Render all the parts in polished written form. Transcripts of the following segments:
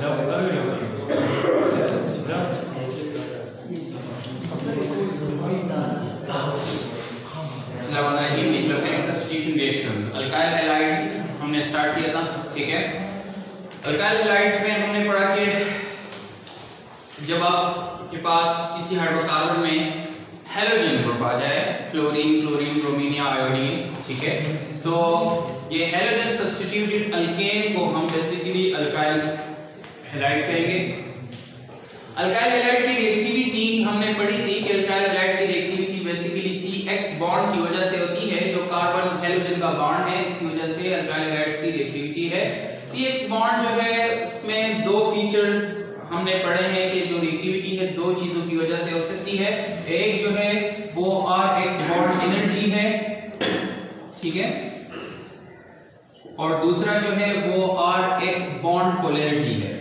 Substitution reactions, alkyl halides हमने start किया था, ठीक है। अल्काइल हैलाइड्स में हमने पढ़ा कि जब आपके पास किसी हाइड्रोकार्बन में हैलोजन ग्रुप आ जाए, फ्लोरीन, क्लोरीन, ब्रोमीन या आयोडीन, ठीक है, तो ये हैलोजन सब्स्टिट्यूटेड अल्केन को हम बेसिकली अल्काइल हैलाइड कहेंगे। अल्काइल हैलाइड की रिएक्टिविटी हमने पढ़ी थी कि अल्काइल हैलाइड की रिएक्टिविटी बेसिकली CX बॉन्ड की वजह से होती है, जो कार्बन हैलोजन का बॉन्ड है, इसकी वजह से अल्काइल हैलाइड्स की रिएक्टिविटी है। CX बॉन्ड जो है उसमें दो फीचर्स हमने पढ़े हैं कि जो रिएक्टिविटी है दो चीजों की वजह से हो सकती है। एक जो है वो RX बॉन्ड एनर्जी है, ठीक है, और दूसरा जो है वो RX बॉन्ड पोलैरिटी है।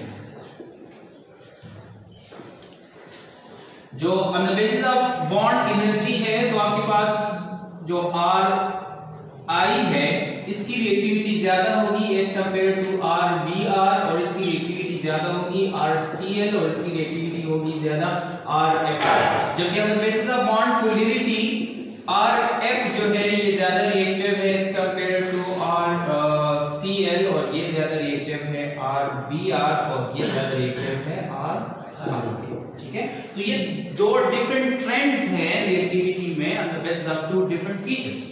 जो on the basis of bond energy है तो आपके पास जो RI है इसकी रिएक्टिविटी ज्यादा होगी एज कंपेयर टू RBr, और इसकी रिएक्टिविटी ज्यादा होगी RCl, और इसकी रिएक्टिविटी होगी ज्यादा RF। जबकि on the basis of bond polarity RF जो है ये ज्यादा रिएक्टिव है एज कंपेयर टू RCl, और ये ज्यादा रिएक्टिव है RBr, और ये ज्यादा रिएक्टिव है RI, ठीक है। तो ये दो डिफरेंट ट्रेंड्स हैं रिएक्टिविटी में on the basis of two different features.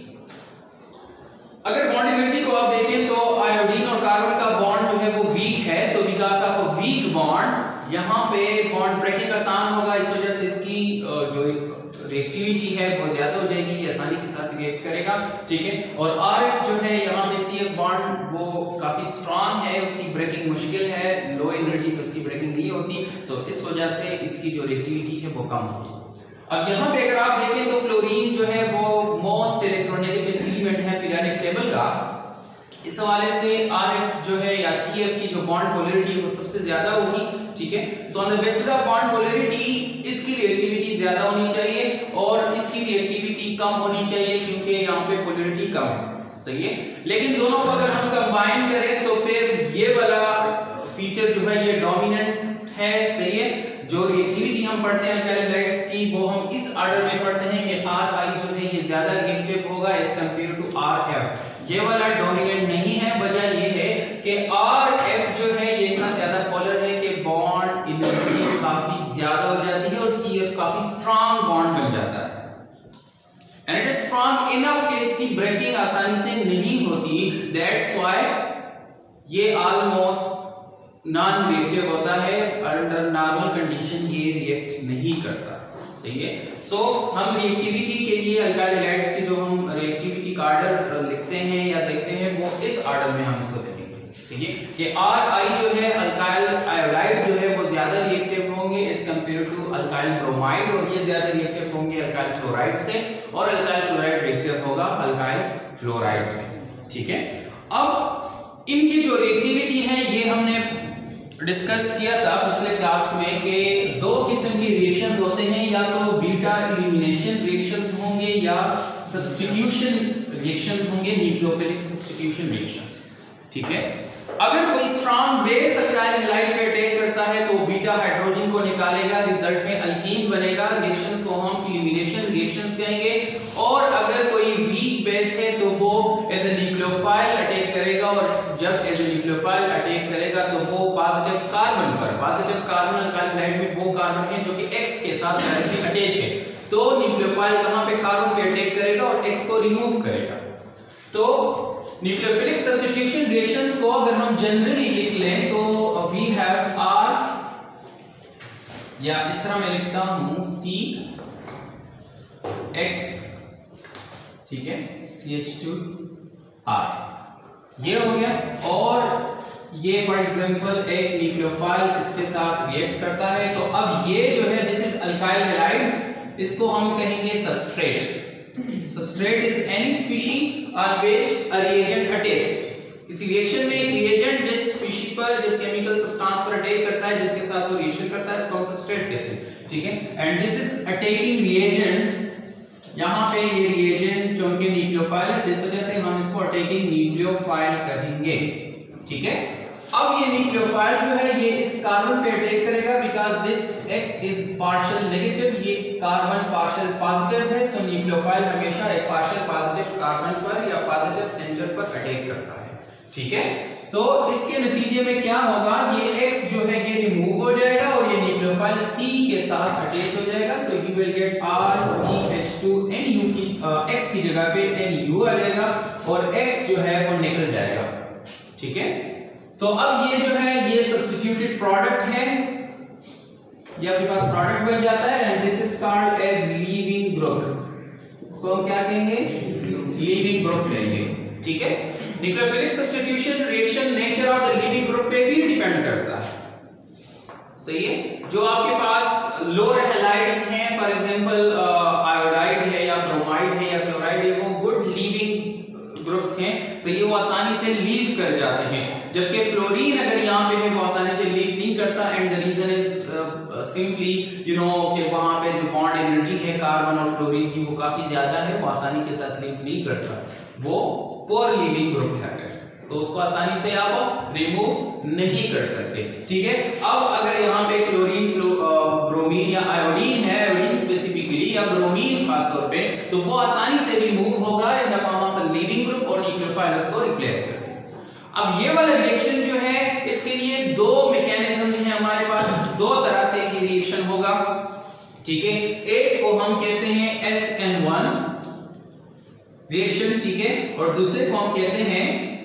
अगर बॉन्ड एनर्जी को आप देखें तो आयोडीन और कार्बन का बॉन्ड जो है वो वीक है, तो because of a weak bond यहाँ पे बॉन्ड ब्रेकिंग आसान होगा, इस वजह से इसकी जो रिएक्टिविटी है वो ज्यादा हो जाएगी, आसानी के साथ रिएक्ट करेगा, ठीक है। और RF जो है यहाँ पे CF बॉन्ड वो काफी स्ट्रांग है, उसकी ब्रेकिंग मुश्किल है, लो एनर्जी पे उसकी ब्रेकिंग नहीं होती, सो इस वजह से इसकी जो रिएक्टिविटी है वो कम होगी। अब यहाँ पे अगर आप देखें तो फ्लोरीन जो है वो मोस्ट इलेक्ट्रोनेगेटिव एलिमेंट है पीरियोडिक टेबल का, इस हवाले से RF जो है या CF की जो बॉन्ड पोलैरिटी है वो सबसे ज्यादा होगी, ठीक है। So on the basis of bond polarity इसकी रिएक्टिविटी ज्यादा होनी चाहिए और इसकी रिएक्टिविटी कम होनी चाहिए, क्योंकि यहाँ पे पोलैरिटी कम है, सही है। लेकिन दोनों को अगर हम कंबाइन करें तो फिर ये वाला फीचर जो है ये डोमिनेंट है, सही है। जो रिएक्टिविटी हम पढ़ते हैं अल्काइल हैलाइड्स की वो हम इस ऑर्डर में पढ़ते हैं कि RI जो है ये ज्यादा रिएक्टिव होगा एज कंपेयर टू RF। ये वाला डोमिनेंट नहीं है, वजह ये है कि RF जो है ये इतना ज्यादा पोलर है कि बॉन्ड एनर्जी काफी ज्यादा हो जाती है और CF काफी स्ट्रांग बॉन्ड बन जाता है, and it is strong enough कि इसकी ब्रेकिंग आसानी से नहीं होती, दैट्स व्हाई ये ऑलमोस्ट नॉन रिएक्टिव होता है, अंडर नॉर्मल कंडीशन ये रिएक्ट नहीं करता, सही है। सो हम रिएक्टिविटी के लिए अल्काइल हैलाइड्स की जो हम रिएक्टिविटी का ऑर्डर लिखते हैं या देखते हैं वो इस ऑर्डर में हम इसको देखेंगे, सही है। कि RI जो है अल्काइल आयोडाइड जो है वो ज्यादा रिएक्टिव होंगे as compare to alkyl bromide, और ये ज्यादा रिएक्टिव होंगे अल्काइल क्लोराइड से, और अल्काइल क्लोराइड रिएक्टिव होगा अल्काइल फ्लोराइड से, ठीक है। अब इनकी जो रिएक्टिविटी है ये हमने डिस्कस किया था पिछले क्लास में कि दो किस्म की रिएक्शंस होते हैं, या तो बीटा एलिमिनेशन रिएक्शंस होंगे या सब्स्टिट्यूशन रिएक्शंस होंगे, न्यूक्लियोफिलिक सब्स्टिट्यूशन रिएक्शंस, ठीक है। अगर कोई स्ट्रांग बेस अल्काइल हैलाइड पे अटैक करता है तो बीटा हाइड्रोजन को निकालेगा, रिजल्ट में अल्कीन बनेगा, रिएक्शंस को हम एलिमिनेशन रिएक्शंस कहेंगे। और अगर कोई वीक बेस है तो वो एज ए न्यूक्लियोफाइल अटैक करेगा, और जब एज ए न्यूक्लियोफाइल अटैक करेगा तो वो पॉजिटिव कार्बन अल्काइल हैलाइड में वो कार्बन है जो कि X के साथ डायरेक्टली अटैच है, तो न्यूक्लियोफाइल कहां पे कार्बन पे अटैक करेगा और X को रिमूव करेगा। तो न्यूक्लियोफिलिक सब्स्टिट्यूशन रिएक्शंस को अगर हम जनरली लिख लें तो वी हैव R, या इस तरह मैं लिखता हूं CX, ठीक है, CH2R, ये हो गया। और ये फॉर एग्जांपल एक न्यूक्लियोफाइल इसके साथ रिएक्ट करता है, तो अब ये जो है दिस इज अल्काइल हैलाइड, इसको हम कहेंगे substrate. Substrate is any species on which a reagent attacks. किसी रिएक्शन में एक रिएजेंट जिस स्पीशीज पर, जिस केमिकल सब्सटेंस पर अटैक करता है, जिसके साथ वो रिएक्शन करता है, उसको हम सबस्ट्रेट कहते हैं, ठीक है। And this is attacking reagent, यहाँ पे ये रिएजेंट चूंकि न्यूक्लियोफाइल है, इस वजह से हम इसको अटैकिंग न्यूक्लियोफाइल कहेंगे, ठीक है। अब ये न्यूक्लियोफाइल जो है ये इस इस कार्बन पे अटैक करेगा because this X is partial negative, ये कार्बन पार्शियल पॉजिटिव है, सो न्यूक्लियोफाइल हमेशा एक पार्शियल पॉजिटिव कार्बन पर या पॉजिटिव सेंटर पर अटैक करता है। ठीक है, तो इसके नतीजे में क्या होगा, ये X जो है ये रिमूव हो जाएगा और ये न्यूक्लियोफाइल C के साथ अटैच हो जाएगा, so you will get RCH2 NU की X की जगह पे NU आ जाएगा और X जो है वो निकल जाएगा। ठीक है, तो अब ये जो है ये सब्स्टिट्यूटेड प्रोडक्ट है, ये आपके पास प्रोडक्ट बन जाता है and this is called as leaving group. इसको हम क्या कहेंगे, लीविंग ग्रुप कहेंगे। ठीक है, nucleophilic substitution reaction nature of the leaving group पे भी डिपेंड करता है। सही है, जो आपके पास लोअर हैलाइड्स हैं, फॉर एग्जांपल आयोडाइड है या ब्रोमाइड है या क्लोराइड है, वो गुड लीविंग ग्रुप्स हैं, सही, वो आसानी से लीव कर जाते हैं, जबकि फ्लोरीन अगर यहाँ पे है वो आसानी से लीव नहीं करता and the reason is simply you know कि वहां पे जो बॉन्ड एनर्जी है कार्बन और फ्लोरीन की वो काफी ज्यादा है, वो आसानी के साथ लीव नहीं करता, वो पोर लीविंग ग्रुप है, तो उसको आसानी से आप रिमूव नहीं कर सकते। ठीक है, अब अगर यहाँ पे क्लोरीन ब्रोमीन या आयोडीन है, आयोडीन स्पेसिफिकली या ब्रोमीन खास तौर पे, तो वो आसानी से रिमूव होगा in the form of leaving group और न्यूक्लियोफाइल उसको रिप्लेस कर देगा। अब ये वाला रिएक्शन जो है इसके लिए दो मैकेनिज्म हैं हमारे पास, दो तरह से ये रिएक्शन होगा। ठीक है, एक को हम कहते हैं SN1 रिएक्शन, ठीक है, और दूसरे को हम कहते हैं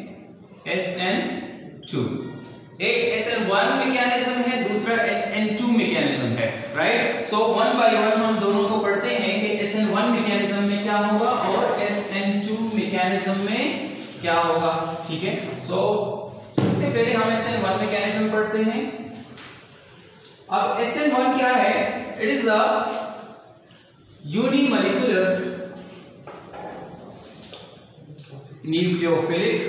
SN2। एक SN1 मैकेनिज्म है, दूसरा SN2 मैकेनिज्म है, right. So one by one हम दोनों को पढ़ते हैं कि SN1 मैकेनिज्म में क्या होगा और SN2 मैकेनिज्म में क्या होगा। ठीक है, सो सबसे पहले हम SN1 मैकेनिज्म पढ़ते हैं। अब SN1 क्या है, it is a unimolecular nucleophilic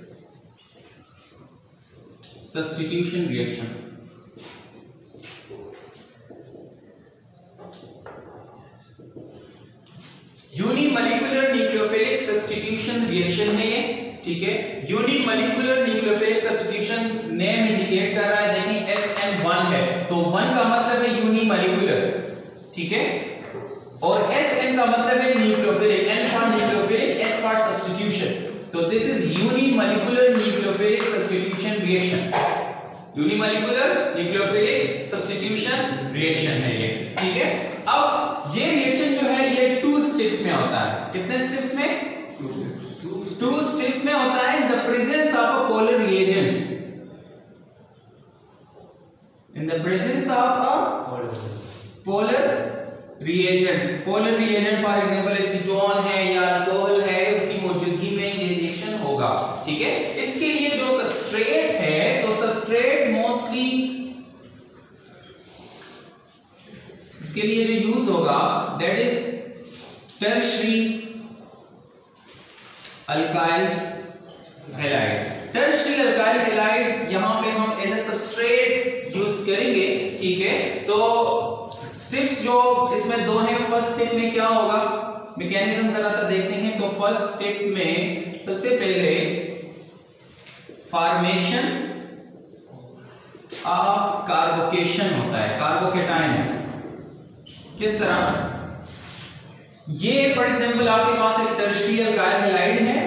substitution reaction। Unimolecular nucleophilic substitution reaction है ये। ठीक है, unimolecular nucleophilic substitution name indicate कर रहा है, देखिए SN1 है तो 1 का मतलब है यूनिमॉलिक्यूलर, ठीक है, और SN का मतलब है nucleophilic, N for nucleophilic, S for substitution, तो this is unimolecular nucleophilic substitution reaction. Unimolecular nucleophilic substitution reaction है ये। ठीक है, अब ये रिएक्शन जो है ये 2 स्टेप्स में होता है। कितने स्टेप्स में? 2 स्टेप्स में होता है in the presence of a polar reagent. In the presence of a polar reagent. Polar reagent for example acetone है या अल्कोहल है, उसकी मौजूदगी में ये रिएक्शन होगा। ठीक है, इसके लिए जो सबस्ट्रेट है, तो सबस्ट्रेट मोस्टली इसके लिए जो यूज होगा that is tertiary alkyl halide. Tertiary alkyl halide यहां पे हम एज ए सबस्ट्रेट यूज करेंगे। ठीक है, तो स्टेप्स जो इसमें 2 हैं, फर्स्ट स्टेप में क्या होगा, मैकेनिज्म जरा सा देखते हैं। तो फर्स्ट स्टेप में सबसे पहले फॉर्मेशन ऑफ कार्बोकेशन होता है, कार्बोकेटाइन। किस तरह? ये फॉर एग्जांपल आपके पास एक टर्शियरी अल्काइल हैलाइड है,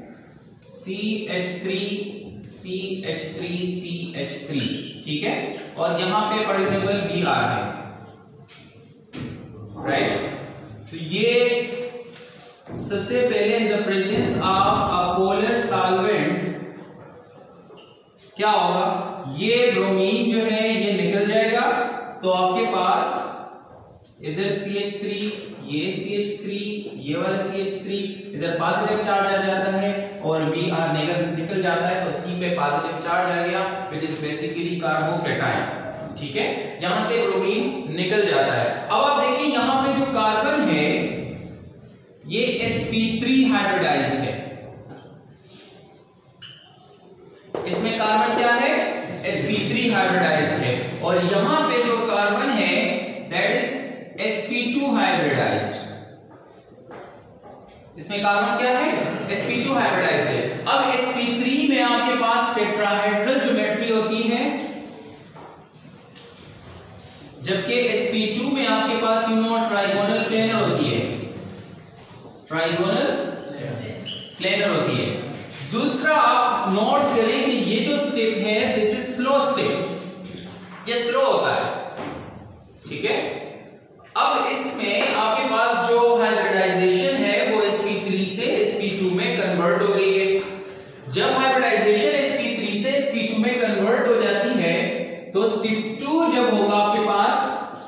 CH3 CH3 CH3, ठीक है, और यहां पे फॉर एग्जांपल Br है, राइट। तो ये सबसे पहले in the presence of a polar solvent क्या होगा, ये ब्रोमीन जो है ये निकल जाएगा, तो आपके पास इधर CH3, ये CH3, ये वाला CH3, इधर पॉजिटिव चार्ज आ जाता है और Br निकल जाता है, तो C पे पॉजिटिव चार्ज आ गया व्हिच इज बेसिकली कार्बोकेटाइन। ठीक है, यहां से ब्रोमीन निकल जाता है। अब आप देखिए यहां पे जो कार्बन है ये sp3 हाइब्रिडाइज्ड है। इसमें कार्बन क्या है, sp3 हाइब्रिडाइज्ड है, और यहां पे जो कार्बन है दैट इज sp2 हाइब्रिडाइज्ड। इसमें कार्बन क्या है, sp2 हाइब्रिडाइज्ड है। अब sp3 में आपके पास टेट्राहेड्रल ज्योमेट्री होती है, जबकि sp2 में आपके पास ट्राइगोनल प्लेनर होती है, ट्राइगोनल प्लेनर होती है। दूसरा आप नोट करें कि ये जो स्टेप है दिस इज स्लो स्टेप, ये स्लो होता है, ठीक है। अब इसमें आपके पास जो हाइब्रिडाइजेशन है वो sp3 से sp2 में कन्वर्ट हो गई है। जब हाइब्रिडाइजेशन sp3 से sp2 में कन्वर्ट हो जाती है तो स्टेप 2 जब होगा आपके पास,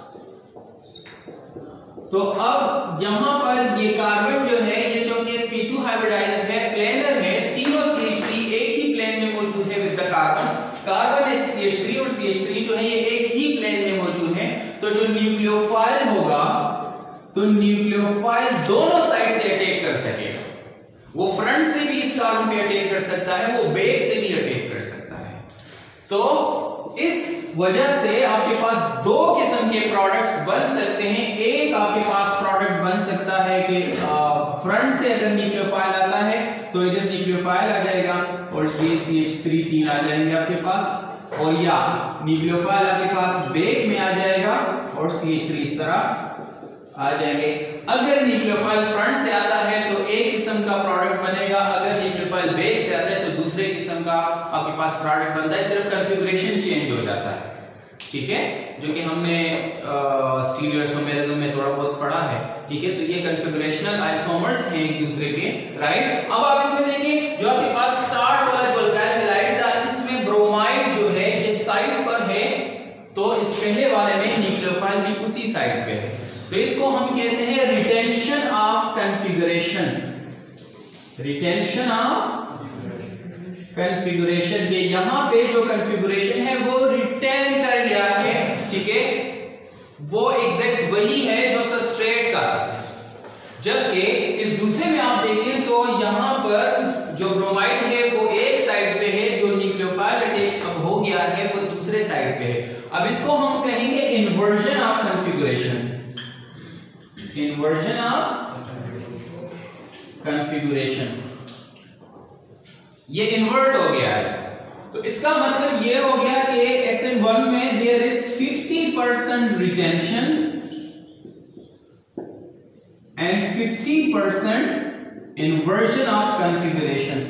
तो अब यहां पर ये कार्बन जो है ये जो कि sp2 हाइब्रिडाइज्ड है, प्लेनर है, तीनों CH3 एक ही प्लेन में मौजूद है with the carbon, carbon is CH3 और CH3 जो है ये एक ही प्लेन में मौजूद है। तो जो न्यूक्लियोफाइल होगा तो न्यूक्लियोफाइल दोनों साइड से अटैक कर सकेगा, वो फ्रंट से भी इस कार्बन पे अटैक कर सकता है, वो बैक से भी अटैक कर सकता है। तो इस वजह से आपके पास दो किस्म के प्रोडक्ट्स बन सकते हैं। एक आपके पास प्रोडक्ट बन सकता है कि फ्रंट से अगर न्यूक्लियोफाइल आता है तो इधर न्यूक्लियोफाइल आ जाएगा और ये CH3 तीन आ जाएंगे आपके पास, और या न्यूक्लियोफाइल आपके पास बैक में आ जाएगा और CH3 इस तरह आ जाएंगे। अगर न्यूक्लियोफाइल फ्रंट से आता है तो एक किस्म का प्रोडक्ट बनेगा, अगर न्यूक्लियोफाइल बैक से आता है तो दूसरे किस्म का आपके पास प्रोडक्ट बनता है, सिर्फ कॉन्फ़िगरेशन चेंज हो जाता है, ठीक है, जो कि हमने स्टीरियोइसोमेरिज्म में थोड़ा बहुत पढ़ा है, ठीक है। तो ये कॉन्फ़िगरेशनल आइसोमर्स हैं एक दूसरे के, राइट। अब आप इसमें देखिए जो आपके पास स्टार्ट वाला जो अल्काइल हैलाइड था, इसमें ब्रोमाइड जो है जिस साइड पर है तो इस पहले वाले में न्यूक्लियोफाइल भी उसी साइड पे है, तो इसको हम कहते हैं retention of configuration, retention of configuration. ये यहां पे जो कॉन्फ़िगरेशन है वो रिटेन कर गया है, ठीक है, वो एग्जैक्ट वही है जो सबस्ट्रेट का। जबकि इस दूसरे में आप देखें तो यहां पर जो ब्रोमाइड है वो एक साइड पे है, जो न्यूक्लियोफाइल अटैक अब हो गया है वो दूसरे साइड पे है। अब इसको हम कहेंगे inversion of configuration, inversion of configuration, ये इन्वर्ट हो गया है। तो इसका मतलब ये हो गया कि SN1 में there is 50% retention and 50% inversion of configuration.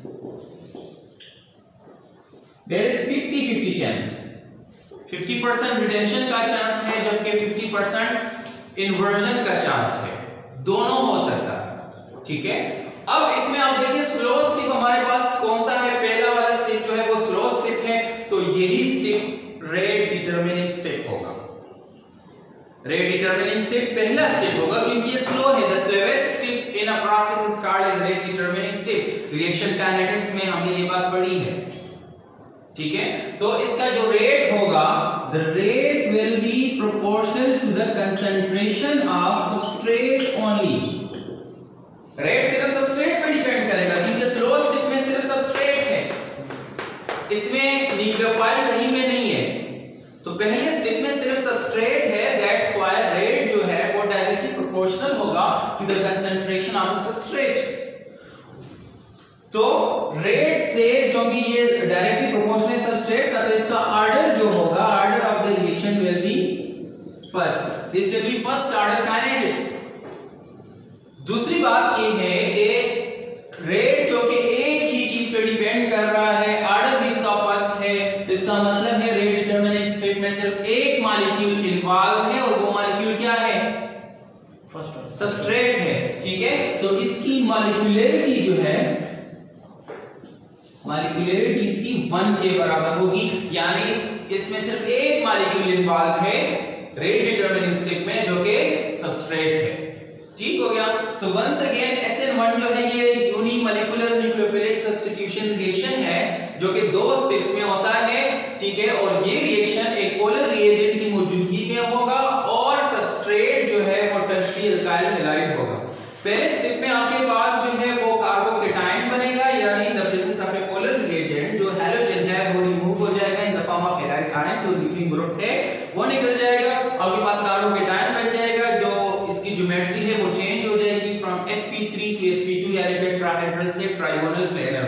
There is 50-50 chance. 50% retention का चांस है जबकि 50% इन्वर्जन का चांस है, दोनों हो सकता है, ठीक है। अब इसमें आप देखिए स्लो स्टेप हमारे पास कौन सा है, पहला वाला स्टेप जो है वो स्लो स्टेप है, तो यही स्टेप रेट डिटरमिनिंग स्टेप होगा। रेट डिटरमिनिंग स्टेप पहला स्टेप होगा क्योंकि ये स्लो है। The slowest step in a process is called as rate determining step. Reaction kinetics में हमने ये बात पढ़ी है, ठीक है। तो इसका जो रेट होगा, the rate will be proportional to the concentration of substrate only. Rate सिर्फ सबस्ट्रेट पर डिपेंड करेगा क्योंकि स्लो स्टेप में सिर्फ सबस्ट्रेट है, इसमें न्यूक्लियोफाइल कहीं में नहीं है, तो पहले स्टेप में सिर्फ सबस्ट्रेट है, दैट्स व्हाई रेट जो है वो डायरेक्टली प्रोपोर्शनल होगा to the concentration of the substrate. तो रेट से क्योंकि ये डायरेक्टली प्रोपोर्शनल सबस्ट्रेट था तो इसका ऑर्डर जो होगा, order of the reaction will be first, this will be first order kinetics. दूसरी बात ये है कि रेट जो कि एक ही चीज पे डिपेंड कर रहा है, ऑर्डर भी इसका फर्स्ट है, इसका मतलब है रेट डिटरमिनिंग स्टेप में सिर्फ एक मॉलिक्यूल इन्वॉल्व है और वो मॉलिक्यूल क्या है, फर्स्ट सबस्ट्रेट है, ठीक है। तो इसकी मॉलिक्यूलरिटी जो है, मॉलिक्यूलरिटी इसकी 1 के बराबर होगी, यानी इसमें सिर्फ एक मॉलिक्यूल इन्वॉल्व है रेट डिटरमिनिंग स्टेप में जो कि सबस्ट्रेट है, ठीक हो गया। सो वंस अगेन SN1 जो है ये यूनिमॉलिक्यूलर न्यूक्लियोफिलिक सब्स्टिट्यूशन रिएक्शन है जो कि 2 स्टेप्स में होता है, ठीक है। और ये रिएक्शन एक पोलर रिएजेंट की मौजूदगी में होगा और सबस्ट्रेट जो है वो टर्शियरी अल्काइल हैलाइड होगा। पहले स्टेप में आपके पास जो है वो कार्बोकेटाइन बनेगा, यानी in the presence of a polar reagent जो हैलोजन है वो रिमूव हो जाएगा in the form of halide ion, जो लीविंग ग्रुप है वो निकल जाएगा, आपके पास कार्बोकेटाइन बन जाएगा, जो इसकी ज्योमेट्री है वो चेंज हो जाएगी फ्रॉम sp3 टू sp2 यानी टेट्राहेड्रल से ट्राइगोनल प्लेनर में।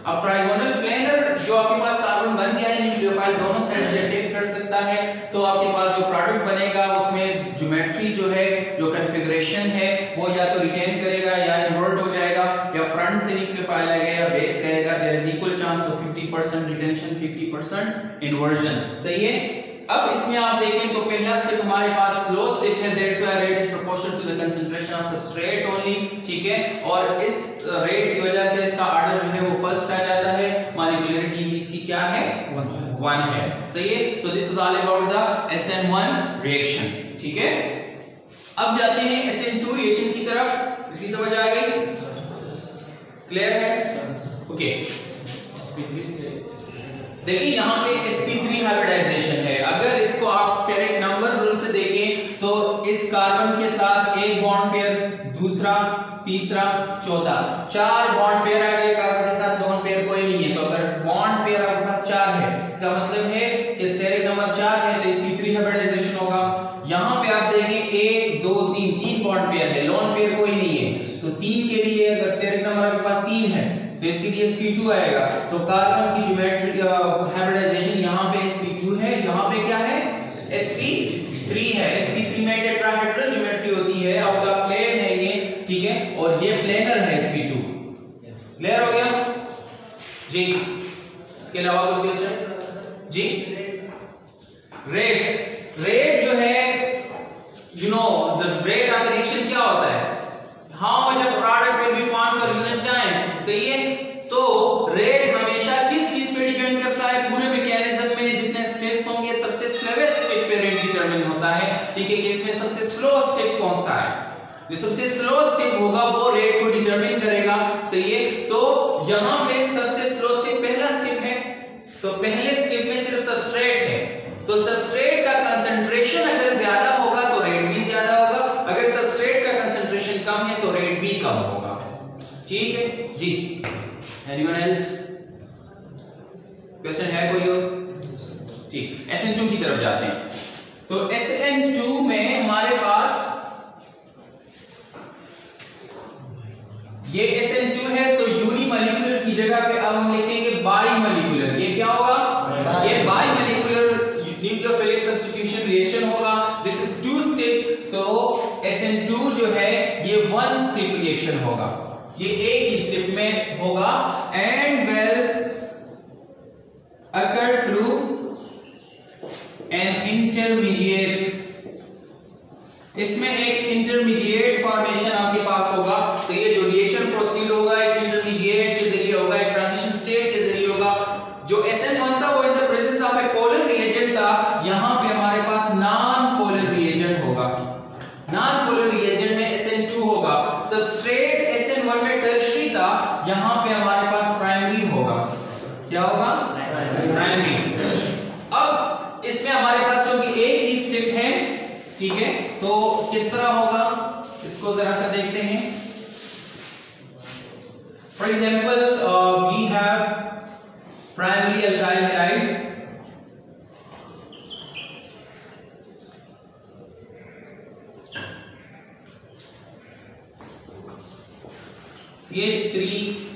अब ट्राइगोनल प्लेनर जो आपके पास कार्बन बन गया है, न्यूक्लियोफाइल दोनों साइड से अटैक कर सकता है, तो आपके पास जो प्रोडक्ट बनेगा उसमें ज्योमेट्री जो है, जो कॉन्फ़िगरेशन है, वो या तो रिटेन करेगा या इन्वर्ट हो जाएगा, या फ्रंट से न्यूक्लियोफाइल आएगा या बैक से आएगा। There is equal chance of 50% retention 50% inversion. सही है। अब इसमें आप देखें तो पहला स्टेप हमारे पास स्लो स्टेप है, that's why rate is proportional to the concentration of substrate only. ठीक है, और इस रेट की वजह से इसका ऑर्डर जो है वो फर्स्ट आ जाता है, मॉलिक्यूलरिटी इसकी क्या है 1 है। सही है। So this is all about the SN1 reaction. ठीक है, अब जाते हैं SN2 रिएक्शन की तरफ। इसकी समझ आ गई? क्लियर है? ओके, sp3 से देखिए यहाँ पे sp3 हाइब्रिडाइजेशन है। अगर इसको आप स्टेरिक नंबर रूल से देखें तो इस कार्बन के साथ एक बॉन्ड पेयर, दूसरा, तीसरा, चौथा, 4 बॉन्ड पेयर आ गए। कार्बन के साथ बॉन्ड पेयर कोई नहीं है, तो अगर बॉन्ड पेयर आपके पास 4 है, इसका मतलब है कि स्टेरिक नंबर 4 है, तो sp3 हाइब्रिडाइजेशन होगा। यहाँ पे आप देखें 1 2 3 बॉन्ड पेयर है, लोन पेयर कोई नहीं है, तो 3 के लिए अगर स्टेरिक नंबर आपके पास 3 है तो इसके लिए sp2 आएगा। तो कार्बन की ज्योमेट्री हाइब्रिडाइजेशन यहाँ पे sp2 है, यहाँ पे क्या है sp3 है। sp3 में टेट्राहेड्रल ज्योमेट्री होती है, आपका प्लेन है ये। ठीक है, और ये प्लेनर है sp2। क्लियर हो गया जी? इसके अलावा कोई क्वेश्चन जी? रेट जो है, you know the rate of reaction क्या होता है? How much the product will be found per unit time. सही है। तो रेट हमेशा किस चीज पे डिपेंड करता है? पूरे मैकेनिज्म में जितने स्टेप्स होंगे, सबसे स्लोवेस्ट स्टेप पे रेट डिटरमिन होता है। ठीक है, कि इसमें सबसे स्लो स्टेप कौन सा है? जो सबसे स्लो स्टेप होगा वो रेट को डिटरमिन करेगा। सही है। तो यहाँ पे सबसे स्लो स्टेप पहला स्टेप है, तो पहले स्टेप में सिर्फ सबस्ट्रेट है, तो सबस्ट्रेट का कंसंट्रेशन अगर ज्यादा होगा तो रेट भी ज्यादा होगा, अगर सबस्ट्रेट का कंसंट्रेशन कम है तो रेट भी कम होगा। ठीक है जी? एनीवन एल्स क्वेश्चन है कोई और? ठीक, SN2 की तरफ जाते हैं। तो SN2 में हमारे पास ये SN2 है, तो यूनिमॉलिक्यूलर की जगह पे अब हम लिखेंगे बाइमॉलिक्यूलर। ये क्या होगा? ये बाइमॉलिक्यूलर न्यूक्लियोफिलिक सब्स्टिट्यूशन रिएक्शन होगा। This is 2 steps, so SN2 जो है ये 1 स्टेप रिएक्शन होगा, ये एक ही स्टेप में होगा, and will occur through an intermediate. इसमें एक इंटरमीडिएट फॉर्मेशन आपके पास होगा। सो ये जो रिएक्शन प्रोसीड होगा एक इंटरमीडिएट के जरिए होगा, एक ट्रांजिशन स्टेट के जरिए होगा। जो SN1 था वो in the presence of a polar reagent था, यहां पे हमारे पास नॉन पोलर रिएजेंट होगा। नॉन पोलर रिएजेंट में SN2 होगा। सबस्ट्रेट SN1 में टर्शियरी था, यहां पे हमारे पास प्राइमरी होगा। क्या होगा? प्राइमरी। अब इसमें हमारे पास जो कि एक ही स्टेप है, ठीक है, तो किस तरह होगा इसको जरा सा देखते हैं। For example we have primary alkyl halide, CH3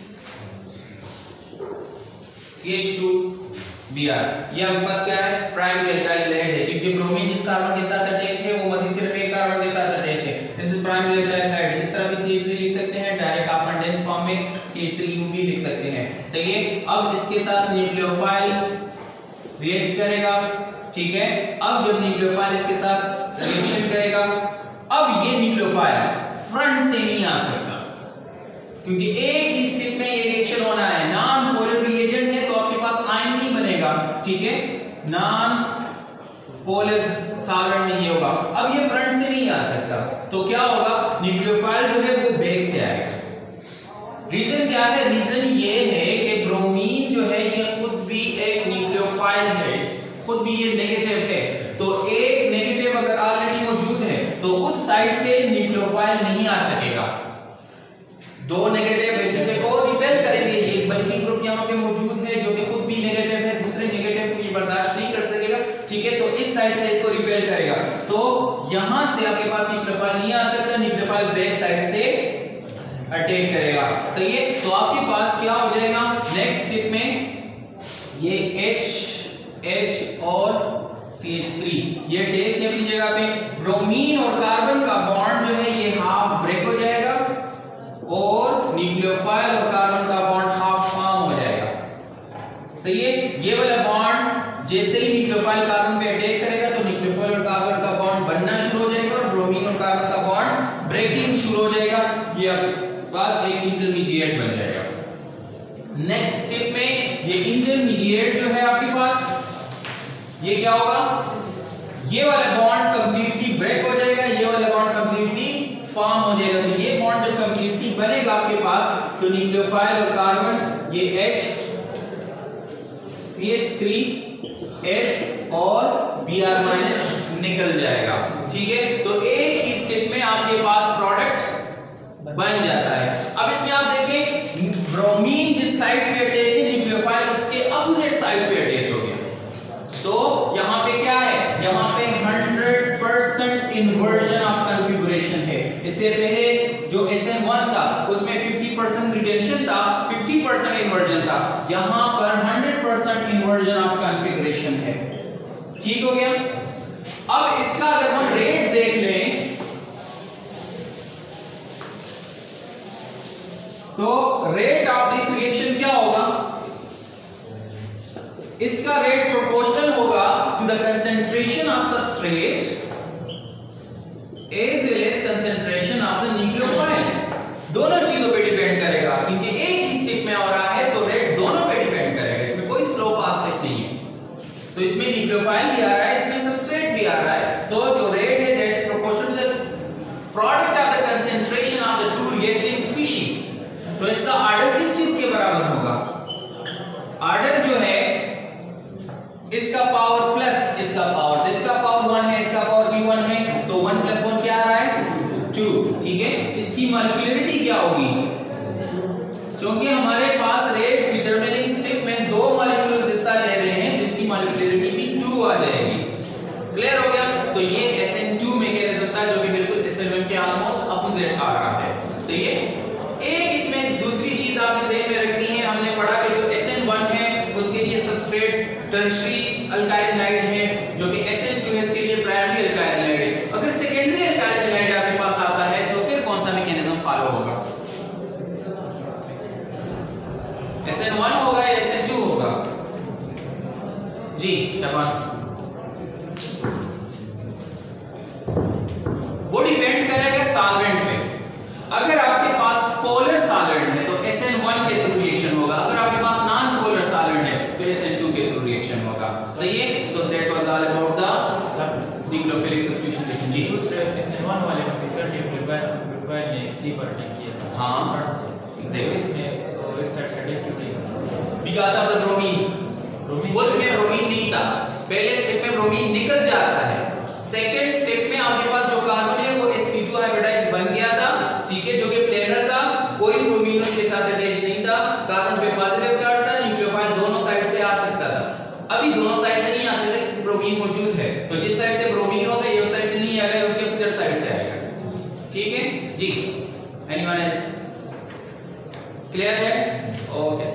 CH2Br। ये हमारे पास क्या है? प्राइमरी अल्काइल हैलाइड है, क्योंकि ब्रोमीन जिस कार्बन के साथ अटैच है वो मजीद सिर्फ एक कार्बन के साथ अटैच है। This is primary alkyl halide. इस तरह भी CH3 लिख सकते हैं, डायरेक्ट आप कंडेंस फॉर्म में CH3 भी लिख सकते हैं। सही है। अब इसके साथ न्यूक्लियोफाइल रिएक्ट करेगा। ठीक है, अब जब न्यूक्लियोफाइल इसके साथ रिएक्शन करेगा, अब ये न्यूक्लियोफाइल फ्रंट से नहीं आ सकता, क्योंकि एक ही स्टेप में ये रिएक्शन होना है। नॉन पोलर रिएजेंट है तो आपके पास आयन नहीं बनेगा। ठीक है, नॉन पोलर सॉल्वेंट नहीं होगा। अब ये फ्रंट से नहीं आ सकता, तो क्या होगा? न्यूक्लियोफाइल जो है वो बैक से आएगा। रीजन क्या है? रीजन ये है कि ब्रोमीन जो है ये खुद भी एक न्यूक्लियोफाइल है, खुद भी ये नेगेटिव है। तो एक नेगेटिव अगर ऑलरेडी मौजूद है तो उस साइड से न्यूक्लियोफाइल नहीं आ सकेगा। दो नेगेटिव एक दूसरे को रिपेल करेंगे। एक बल्कि ग्रुप यहाँ पे मौजूद है जो कि खुद भी नेगेटिव है, दूसरे नेगेटिव को ये बर्दाश्त नहीं कर सकेगा। ठीक है, तो इस साइड से इसको रिपेल करेगा, तो यहां से आपके पास न्यूक्लियोफाइल नहीं आ सकता, न्यूक्लियोफाइल बैक साइड से अटैक करेगा। सही है, तो आपके पास क्या हो जाएगा नेक्स्ट स्टेप में, ये H और CH3 ये डैश है अपनी जगह पे। ब्रोमीन और कार्बन का बॉन्ड जो है ये हाफ ब्रेक हो जाएगा और न्यूक्लियोफाइल और कार्बन का बॉन्ड हाफ फॉर्म हो जाएगा। सही है, ये वाला बॉन्ड जैसे ही न्यूक्लियोफाइल कार्बन पे अटैक करेगा तो न्यूक्लियोफाइल और कार्बन का बॉन्ड बनना शुरू हो जाएगा और ब्रोमीन और कार्बन का बॉन्ड ब्रेकिंग शुरू हो जाएगा। ये आपके पास एक इंटरमीडिएट बन जाएगा। नेक्स्ट स्टेप में ये इंटरमीडिएट जो है आपके पास ये क्या होगा, ये वाला बॉन्ड कंप्लीटली ब्रेक हो जाएगा, ये वाला बॉन्ड कंप्लीटली फॉर्म हो जाएगा। तो ये बॉन्ड जब कंप्लीटली बनेगा आपके पास तो न्यूक्लियोफाइल और कार्बन ये H CH3 H और Br- निकल जाएगा। ठीक है, तो एक ही स्टेप में आपके पास प्रोडक्ट बन जाता है। अब इसमें आप देखें ब्रोमीन जिस साइड पे अटैच है न्यूक्लियोफाइल उसके अपोजिट साइड पे अटैच हो गया। तो यहां पे क्या है, यहां पे 100% इन्वर्जन ऑफ कॉन्फ़िगरेशन है। इससे पहले जो SN1 था उसमें 50% रिटेंशन था, 50% इन्वर्जन था। यहां पर 100% इन्वर्जन ऑफ कॉन्फ़िगरेशन है। ठीक हो गया। अब इसका अगर हम रेट देख लें तो रेट ऑफ दिस रिएक्शन क्या होगा, इसका रेट प्रोपोर्शनल होगा to the concentration of substrate as well as concentration of the nucleophile. दोनों चीजों पे डिपेंड करेगा क्योंकि एक ही स्टेप में हो रहा है तो रेट दोनों पे डिपेंड करेगा। इसमें कोई स्लो फास्ट स्टेप नहीं है। तो इसमें न्यूक्लियोफाइल भी आ रहा है, इसमें सबस्ट्रेट भी आ रहा है। तो जो रेट है that is proportional to the product of the concentration of the two reacting species. तो इसका ऑर्डर किस चीज के बराबर होगा, ऑर्डर जो है इसका पावर प्लस इसका पावर, तो इसका पावर 1 है, इसका पावर भी 1 है, तो 1 + 1 क्या आ रहा है 2। ठीक है, इसकी मॉलिक्यूलरिटी क्या होगी, क्योंकि हमारे पास रेट डिटरमिनिंग स्टेप में 2 मॉलिक्यूल्स हिस्सा ले रहे हैं तो इसकी मॉलिक्यूलरिटी भी 2 आ जाएगी। क्लियर हो गया। तो ये SN2 मैकेनिज्म था जो कि बिल्कुल SN1 के ऑलमोस्ट अपोजिट आ रहा है। तो ये एक इसमें दूसरी चीज आपने ज़हन में रखनी है, हमने पढ़ा कि जो SN1 है उसके लिए सबस्ट्रेट्स टर्शियरी अल्काइल हैलाइड है जो कि SN2 है इसके लिए प्राइमरी अल्काइल हैलाइड है। अगर सेकेंडरी अल्काइल हैलाइड आपके पास आता है तो फिर कौन सा मैकेनिज्म फॉलो होगा, SN1 होगा या SN2 होगा जी शफान? वो डिपेंड करेगा सॉल्वेंट पे। अगर आपके पास पोलर सॉल्वेंट है तो SN1 के थ्रू रिएक्शन होगा, अगर आपके पास नॉन पोलर सॉल्वेंट है तो SN2 के थ्रू रिएक्शन होगा। सही है। So that was all about the nucleophilic substitution. जी दूसरे SN1 वाले में रिसर्च न्यूक्लियोफाइल ने C पर अटैक किया था। हां एग्जैक्टली। इसमें इस साइड से अटैक क्यों किया? Because of the bromine. उसमें ब्रोमीन नहीं था, पहले स्टेप में ब्रोमीन निकल जाता है, सेकंड स्टेप में आपके पास जो कार्बन है वो sp2 हाइब्रिडाइज बन गया था। ठीक है, जो कि प्लेनर था, कोई ब्रोमीन उसके साथ अटैच नहीं था, कार्बन पे पॉजिटिव चार्ज था, न्यूक्लियोफाइल दोनों साइड से आ सकता था। अभी दोनों साइड से नहीं आ सकते, ब्रोमीन मौजूद है तो जिस साइड से ब्रोमीन होगा ये उस साइड से नहीं आएगा, उसके अपोजिट साइड से आएगा। ठीक है जी। Anyone else? क्लियर है? ओके।